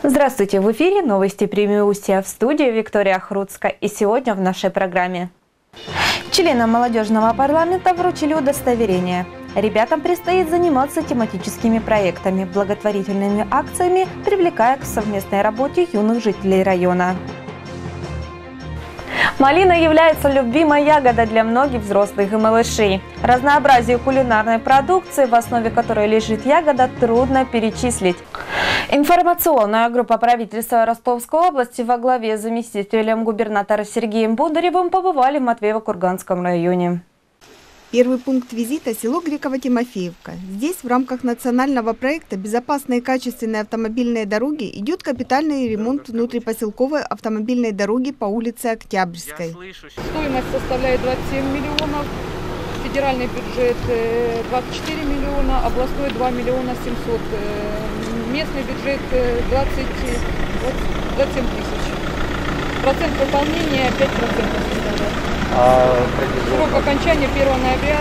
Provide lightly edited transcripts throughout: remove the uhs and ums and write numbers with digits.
Здравствуйте! В эфире новости Примеустья, в студии Виктория Хруцка. И сегодня в нашей программе. Членам молодежного парламента вручили удостоверение. Ребятам предстоит заниматься тематическими проектами, благотворительными акциями, привлекая к совместной работе юных жителей района. Малина является любимой ягодой для многих взрослых и малышей. Разнообразие кулинарной продукции, в основе которой лежит ягода, трудно перечислить. Информационная группа правительства Ростовской области во главе с заместителем губернатора Сергеем Бондаревым побывали в Матвеево-Курганском районе. Первый пункт визита – село Греково-Тимофеевка. Здесь в рамках национального проекта «Безопасные и качественные автомобильные дороги» идет капитальный ремонт внутрипоселковой автомобильной дороги по улице Октябрьской. Стоимость составляет 27 миллионов, федеральный бюджет 24 миллиона, областной 2 миллиона 700, местный бюджет 27 тысяч. Процент выполнения 5% составляет. Срок окончания 1 ноября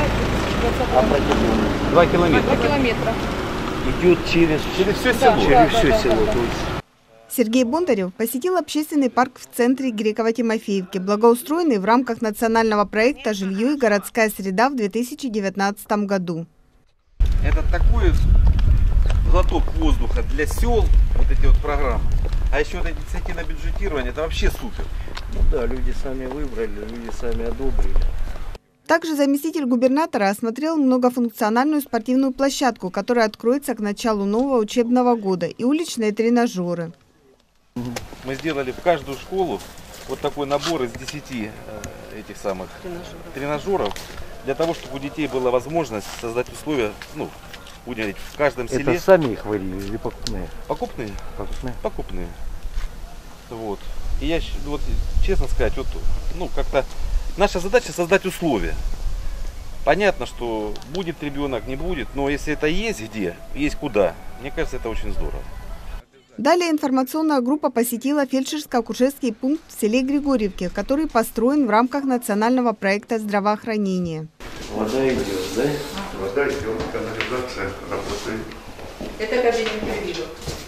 2020 года. 2 километра. 2 километра. Идет через все село. Да, Через все село. Да. Сергей Бондарев посетил общественный парк в центре Греково-Тимофеевки, благоустроенный в рамках национального проекта «Жилье и городская среда» в 2019 году. Это такой глоток воздуха для сел, вот эти вот программы. А еще вот эти инициативное бюджетирование, это вообще супер. Ну да, люди сами выбрали, люди сами одобрили. Также заместитель губернатора осмотрел многофункциональную спортивную площадку, которая откроется к началу нового учебного года, и уличные тренажеры. Мы сделали в каждую школу вот такой набор из 10 этих самых тренажеров, для того, чтобы у детей была возможность создать условия, будем говорить, в каждом селе. Это сами их варили или покупные? Покупные? Покупные. Покупные. Вот. И я, честно сказать, как-то наша задача создать условия. Понятно, что будет ребенок, не будет, но если это есть где, есть куда, мне кажется, это очень здорово. Далее информационная группа посетила фельдшерско-акушерский пункт в селе Григорьевке, который построен в рамках национального проекта здравоохранения. Вода идет, да? Вода идет, канализация работает. Это кабинет переводов.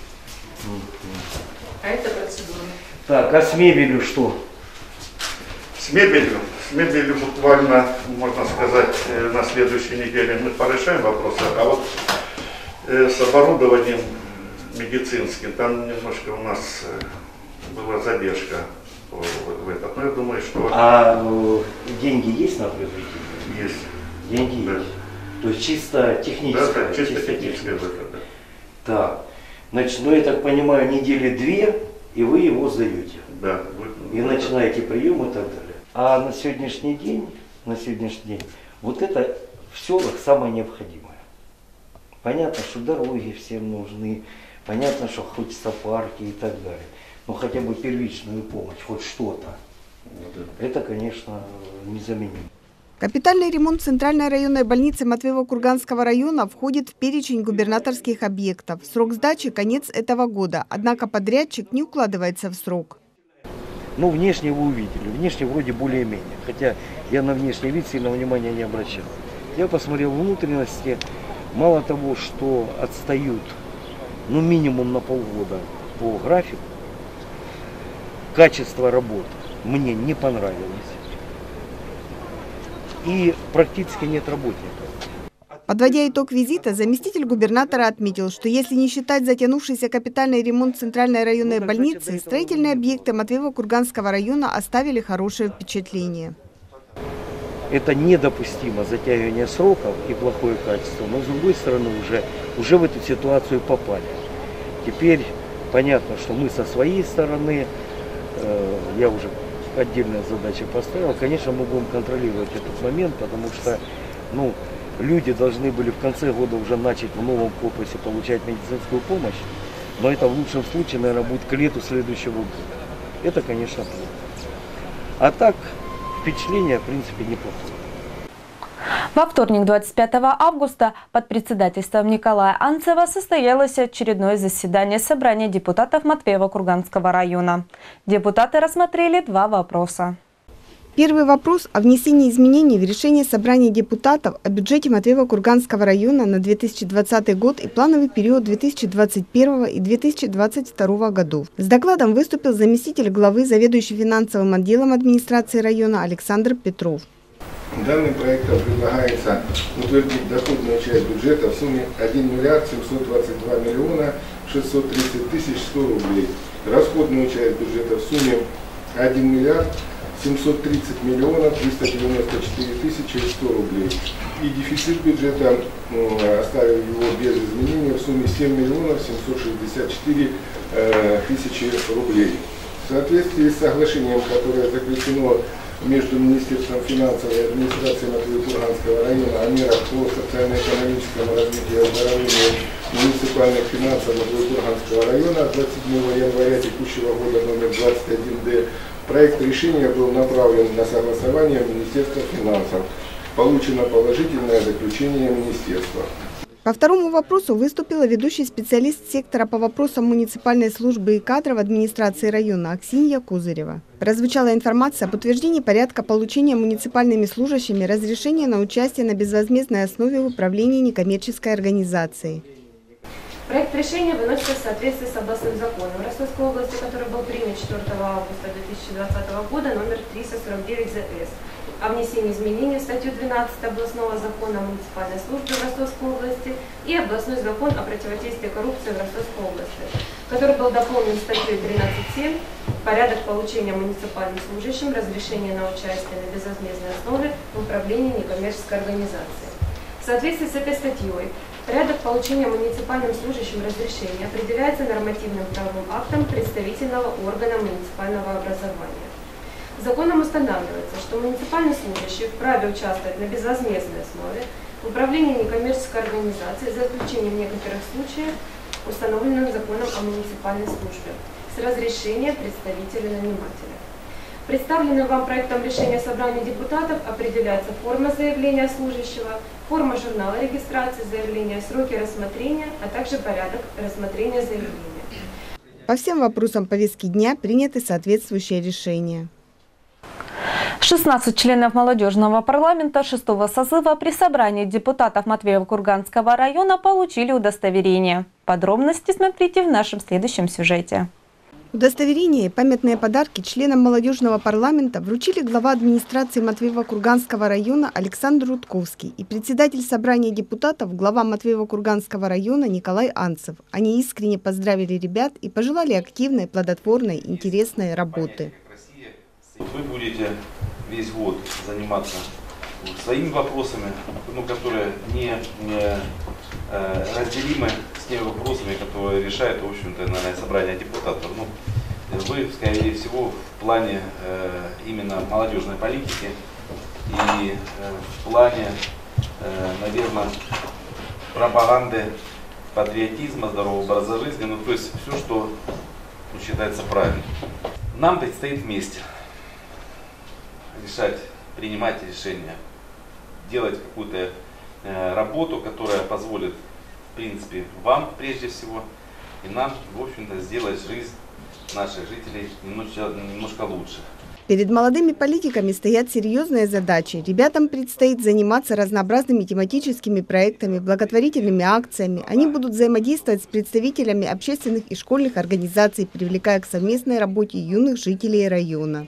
А это процедура. Так, а с мебелью что? С мебелью буквально, можно сказать, на следующей неделе мы порешаем вопросы. А вот с оборудованием медицинским, там немножко у нас была задержка в этом. Но я думаю, что... А деньги есть на приобретение? Есть. Деньги Да. есть. То есть чисто техническое? Да, чисто техническое выход. Так, значит, я так понимаю, недели 2, и вы его сдаете. Да. И начинаете прием и так далее. А на сегодняшний день, вот это в селах самое необходимое. Понятно, что дороги всем нужны, понятно, что хочется парки и так далее. Но хотя бы первичную помощь, хоть что-то, это, конечно, незаменимо. Капитальный ремонт центральной районной больницы Матвеево-Курганского района входит в перечень губернаторских объектов. Срок сдачи – конец этого года, однако подрядчик не укладывается в срок. Внешне вы увидели, внешне вроде более-менее, хотя я на внешний вид сильного внимания не обращал. Я посмотрел внутренности, мало того, что отстают, минимум на полгода по графику, качество работы мне не понравилось. И практически нет работников. Подводя итог визита, заместитель губернатора отметил, что если не считать затянувшийся капитальный ремонт центральной районной больницы, строительные объекты Матвеево-Курганского района оставили хорошее впечатление. Это недопустимо затягивание сроков и плохое качество, но с другой стороны уже в эту ситуацию попали. Теперь понятно, что мы со своей стороны, я уже отдельная задача поставила, конечно, мы будем контролировать этот момент, потому что люди должны были в конце года уже начать в новом корпусе получать медицинскую помощь, но это в лучшем случае, наверное, будет к лету следующего года. Это, конечно, плохо. А так, впечатление, в принципе, неплохое. Во вторник, 25 августа, под председательством Николая Анцева состоялось очередное заседание собрания депутатов Матвеево-Курганского района. Депутаты рассмотрели 2 вопроса. Первый вопрос о внесении изменений в решение собрания депутатов о бюджете Матвеево-Курганского района на 2020 год и плановый период 2021 и 2022 годов. С докладом выступил заместитель главы, заведующий финансовым отделом администрации района Александр Петров. Данным проектом предлагается утвердить доходную часть бюджета в сумме 1 миллиард 722 миллиона 630 тысяч 100 рублей. Расходную часть бюджета в сумме 1 миллиард 730 миллионов 394 тысячи 100 рублей. И дефицит бюджета оставил его без изменения в сумме 7 миллионов 764 тысячи рублей. В соответствии с соглашением, которое заключено между Министерством финансов и администрацией Матвеево-Курганского района о мерах по социально-экономическому развитию и оздоровлению муниципальных финансов Матвеево-Курганского района 27 января текущего года номер 21Д, проект решения был направлен на согласование в Министерство финансов. Получено положительное заключение Министерства. По второму вопросу выступила ведущий специалист сектора по вопросам муниципальной службы и кадров администрации района Аксинья Кузырева. Прозвучала информация об утверждении порядка получения муниципальными служащими разрешения на участие на безвозмездной основе в управлении некоммерческой организацией. Проект решения выносится в соответствии с областным законом Ростовской области, который был принят 4 августа 2020 года, номер 349 ЗС, о внесении изменений в статью 12 областного закона о муниципальной службе в Ростовской области и областной закон о противодействии коррупции в Ростовской области, который был дополнен статьей 13.7 «Порядок получения муниципальным служащим разрешения на участие на безвозмездной основе в управлении некоммерческой организацией». В соответствии с этой статьей порядок получения муниципальным служащим разрешения определяется нормативным правовым актом представительного органа муниципального образования. Законом устанавливается, что муниципальный служащий вправе участвовать на безвозмездной основе в управлении некоммерческой организацией за исключением некоторых случаев, установленных законом о муниципальной службе, с разрешения представителя-нанимателя. Представленным вам проектом решения собрания депутатов определяется форма заявления служащего, форма журнала регистрации заявления, сроки рассмотрения, а также порядок рассмотрения заявления. По всем вопросам повестки дня приняты соответствующие решения. 16 членов молодежного парламента 6-го созыва при собрании депутатов Матвеево-Курганского района получили удостоверение. Подробности смотрите в нашем следующем сюжете. Удостоверения и памятные подарки членам молодежного парламента вручили глава администрации Матвеево-Курганского района Александр Рудковский и председатель собрания депутатов, глава Матвеево-Курганского района Николай Анцев. Они искренне поздравили ребят и пожелали активной, плодотворной, интересной работы. Вы будете весь год заниматься своими вопросами, которые не разделимы с теми вопросами, которые решает, в общем-то, наверное, собрание депутатов. Вы, скорее всего, в плане именно молодежной политики и в плане, наверное, пропаганды патриотизма, здорового образа жизни, то есть все, что считается правильным. Нам предстоит вместе решать, принимать решения, делать какую-то работу, которая позволит, в принципе, вам прежде всего и нам, в общем-то, сделать жизнь наших жителей немножко лучше. Перед молодыми политиками стоят серьезные задачи. Ребятам предстоит заниматься разнообразными тематическими проектами, благотворительными акциями. Они будут взаимодействовать с представителями общественных и школьных организаций, привлекая к совместной работе юных жителей района.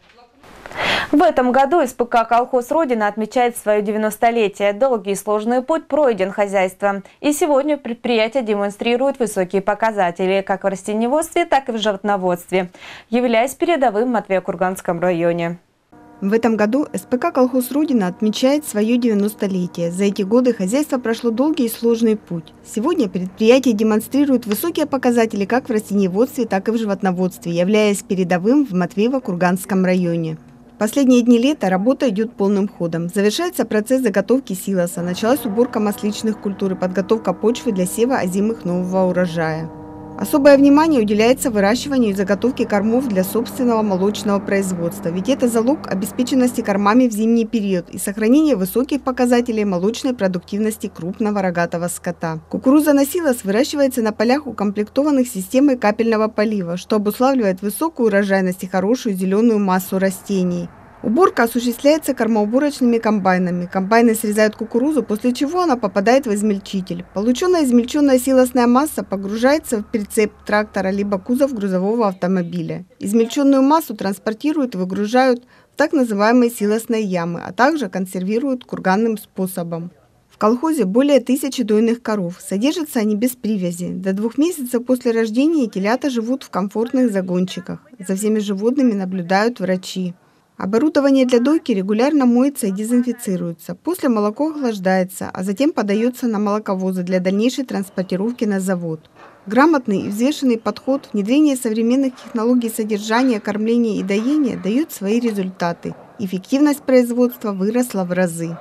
В этом году СПК «Колхоз Родина» отмечает свое 90-летие. Долгий и сложный путь пройден хозяйством. И сегодня предприятие демонстрирует высокие показатели как в растениеводстве, так и в животноводстве, являясь передовым в Матвеево-Курганском районе. В этом году СПК «Колхоз Родина» отмечает свое 90-летие. За эти годы хозяйство прошло долгий и сложный путь. Сегодня предприятие демонстрирует высокие показатели как в растениеводстве, так и в животноводстве, являясь передовым в Матвеево-Курганском районе. Последние дни лета работа идет полным ходом. Завершается процесс заготовки силоса, началась уборка масличных культур и подготовка почвы для сева озимых нового урожая. Особое внимание уделяется выращиванию и заготовке кормов для собственного молочного производства, ведь это залог обеспеченности кормами в зимний период и сохранения высоких показателей молочной продуктивности крупного рогатого скота. Кукуруза на силос выращивается на полях, укомплектованных системой капельного полива, что обуславливает высокую урожайность и хорошую зеленую массу растений. Уборка осуществляется кормоуборочными комбайнами. Комбайны срезают кукурузу, после чего она попадает в измельчитель. Полученная измельченная силосная масса погружается в прицеп трактора либо кузов грузового автомобиля. Измельченную массу транспортируют и выгружают в так называемые силосные ямы, а также консервируют курганным способом. В колхозе более 1000 дойных коров. Содержатся они без привязи. До 2 месяцев после рождения телята живут в комфортных загончиках. За всеми животными наблюдают врачи. Оборудование для дойки регулярно моется и дезинфицируется. После молоко охлаждается, а затем подается на молоковозы для дальнейшей транспортировки на завод. Грамотный и взвешенный подход, внедрение современных технологий содержания, кормления и доения дают свои результаты. Эффективность производства выросла в разы.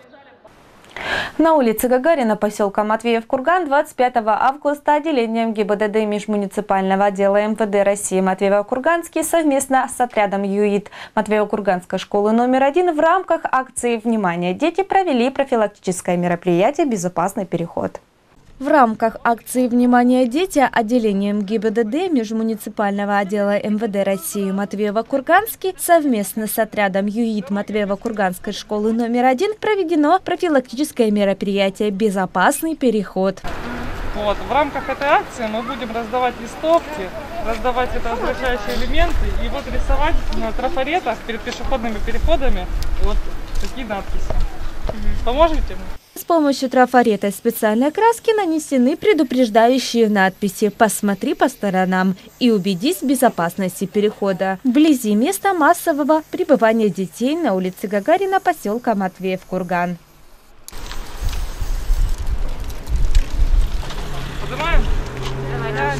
На улице Гагарина поселка Матвеев-Курган 25 августа отделением ГИБДД межмуниципального отдела МВД России Матвеево-Курганский совместно с отрядом ЮИД Матвеево-Курганской школы номер 1 в рамках акции «Внимание, дети» провели профилактическое мероприятие «Безопасный переход». В рамках акции «Внимание, дети» отделением ГИБДД межмуниципального отдела МВД России Матвеево-Курганский совместно с отрядом ЮИД Матвеево-Курганской школы номер 1 проведено профилактическое мероприятие «Безопасный переход». Вот, в рамках этой акции мы будем раздавать листовки, раздавать светоотражающие элементы и вот рисовать на трафаретах перед пешеходными переходами вот такие надписи. Поможете? С помощью трафарета и специальной краски нанесены предупреждающие надписи «Посмотри по сторонам» и «Убедись в безопасности перехода» вблизи места массового пребывания детей на улице Гагарина поселка Матвеев-Курган. Поднимаем? Давай.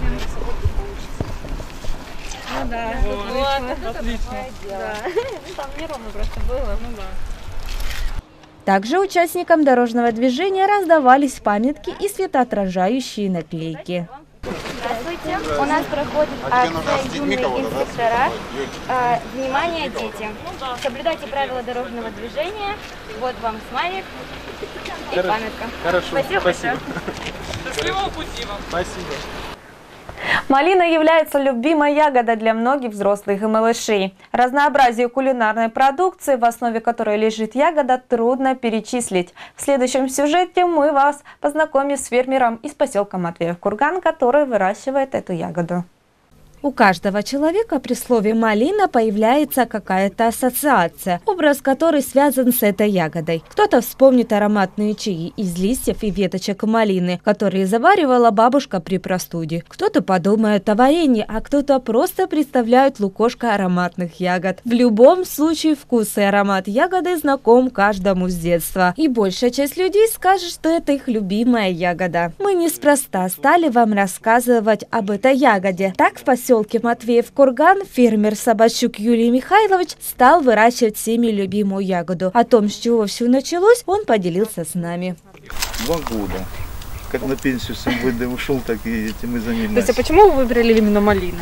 Ну да. Вот, отлично. Да. Там неровно просто было. Ну да. Также участникам дорожного движения раздавались памятки и светоотражающие наклейки. Здравствуйте. У нас проходит акция «Юные инспектора». Внимание, дети! Соблюдайте правила дорожного движения. Вот вам смайлик и памятка. Хорошо. Спасибо. Счастливого пути вам. Спасибо. Малина является любимой ягодой для многих взрослых и малышей. Разнообразие кулинарной продукции, в основе которой лежит ягода, трудно перечислить. В следующем сюжете мы вас познакомим с фермером из поселка Матвеев-Курган, который выращивает эту ягоду. У каждого человека при слове «малина» появляется какая-то ассоциация, образ которой связан с этой ягодой. Кто-то вспомнит ароматные чаи из листьев и веточек малины, которые заваривала бабушка при простуде. Кто-то подумает о варенье, а кто-то просто представляет лукошко ароматных ягод. В любом случае вкус и аромат ягоды знаком каждому с детства. И большая часть людей скажет, что это их любимая ягода. Мы неспроста стали вам рассказывать об этой ягоде. Так в поселке Матвеев-Курган фермер Собачук Юрий Михайлович стал выращивать всеми любимую ягоду. О том, с чего все началось, он поделился с нами. 2 года. Как на пенсию с МВД ушел, так и этим и занимаюсь. То есть, а почему вы выбрали именно малину?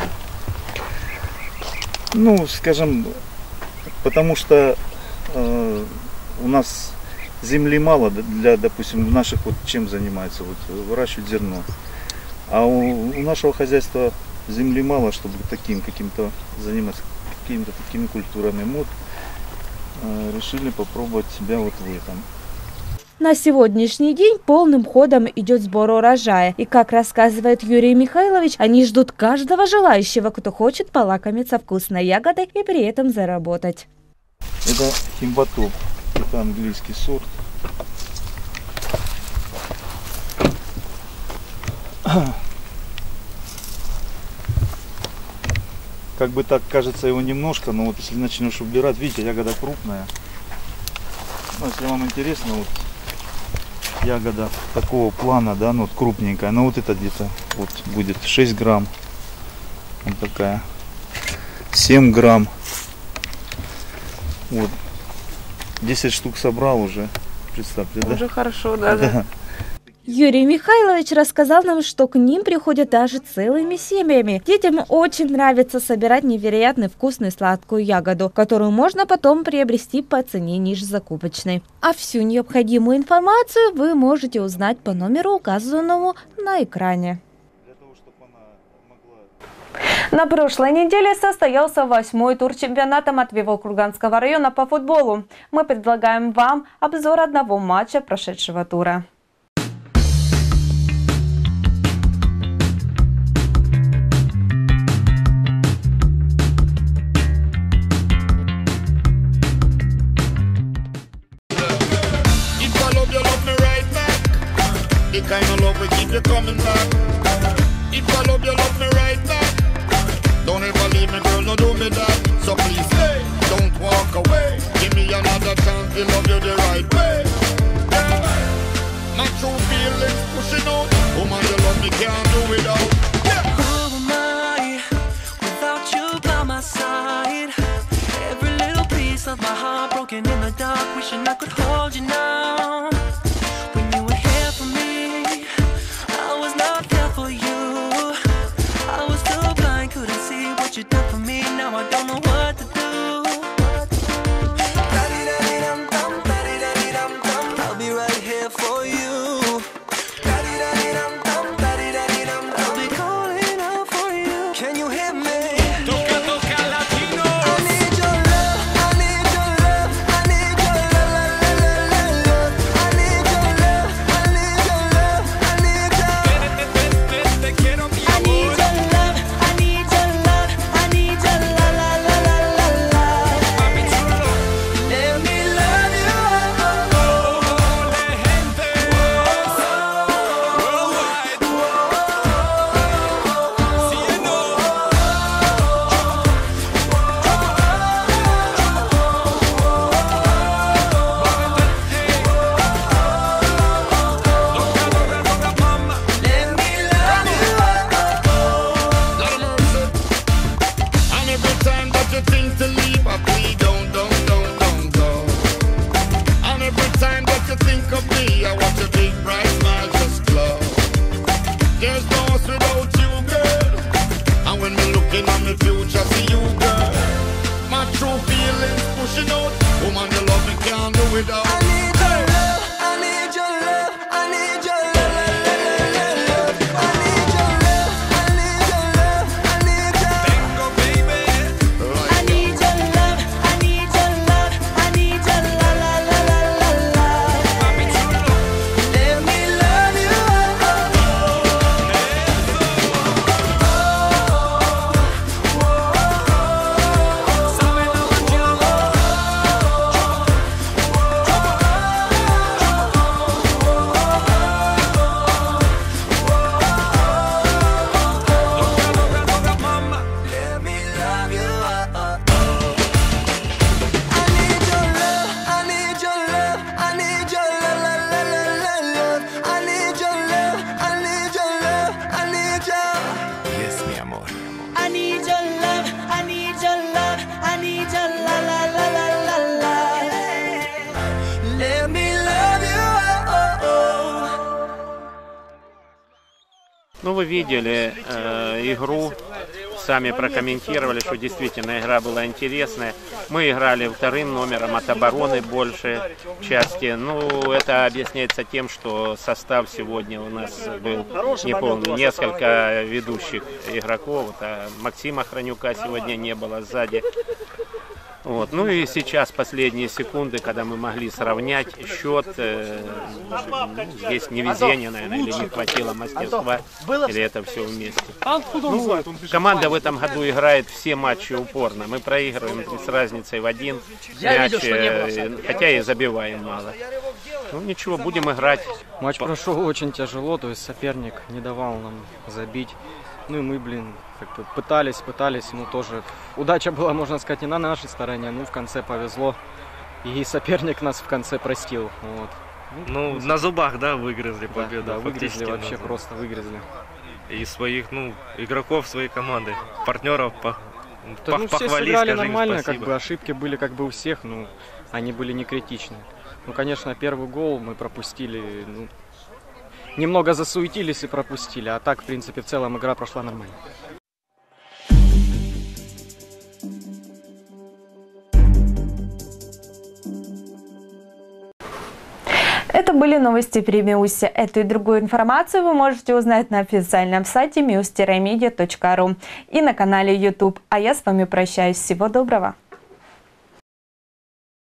Ну, скажем, потому что у нас земли мало для, допустим, в наших вот чем занимается, вот выращивать зерно. А у нашего хозяйства земли мало, чтобы таким каким-то заниматься, какими-то такими культурами. Вот решили попробовать себя вот в этом. На сегодняшний день полным ходом идет сбор урожая. И, как рассказывает Юрий Михайлович, они ждут каждого желающего, кто хочет полакомиться вкусной ягодой и при этом заработать. Это химбатоп, это английский сорт. Как бы так кажется его немножко, но вот если начнешь убирать, видите, ягода крупная. Ну, если вам интересно, вот ягода такого плана, да, ну вот крупненькая, но вот это где-то вот будет 6 грамм. Вот такая. 7 грамм. Вот. 10 штук собрал уже. Представьте, да? Уже хорошо, да. Юрий Михайлович рассказал нам, что к ним приходят даже целыми семьями. Детям очень нравится собирать невероятно вкусную сладкую ягоду, которую можно потом приобрести по цене ниже закупочной. А всю необходимую информацию вы можете узнать по номеру, указанному на экране. На прошлой неделе состоялся 8-й тур чемпионата Матвеево-Курганского района по футболу. Мы предлагаем вам обзор одного матча прошедшего тура. Don't ever leave me, girl, no do me that. So please, hey, don't walk away. Give me another chance to love you the right way. Yeah. My true feelings pushing out. Woman, you love me, can't do without. Yeah. Who am I without you by my side? Every little piece of my heart broken in the dark, wishing I could hold you now. When you were here for me, I was not there for you. I was too blind, couldn't see what you done for me. Now I don't know what to do. I'll be right here for you. I'll be calling out for you. Can you hear me? I need your love, I need your love, I need your love, I need your love, I need your love, I need your Ну, вы видели игру, сами прокомментировали, что действительно игра была интересная. Мы играли вторым номером от обороны большей части. Ну, это объясняется тем, что состав сегодня у нас был неполный. Несколько ведущих игроков. А Максима Хранюка сегодня не было сзади. Вот. Ну и сейчас последние секунды, когда мы могли сравнять счет, здесь невезение, наверное, или не хватило мастерства, или это все вместе. Ну, команда в этом году играет все матчи упорно. Мы проигрываем с разницей в один мяч, хотя и забиваем мало. Ну ничего, будем играть. Матч прошел очень тяжело, то есть соперник не давал нам забить. Ну и мы, как-то пытались, но тоже удача была, можно сказать, не на нашей стороне, ну в конце повезло, и соперник нас в конце простил. Вот. Ну, на зубах, да, выгрызли победу. Да, выгрызли, вообще просто выгрызли. И своих, игроков своей команды, партнеров похвалить, все сыграли нормально, как бы ошибки были как бы у всех, но они были не критичны. Ну, конечно, первый гол мы пропустили, немного засуетились и пропустили, а так, в принципе, в целом игра прошла нормально. Это были новости при Миусе. Эту и другую информацию вы можете узнать на официальном сайте meus-media.ru и на канале YouTube. А я с вами прощаюсь. Всего доброго!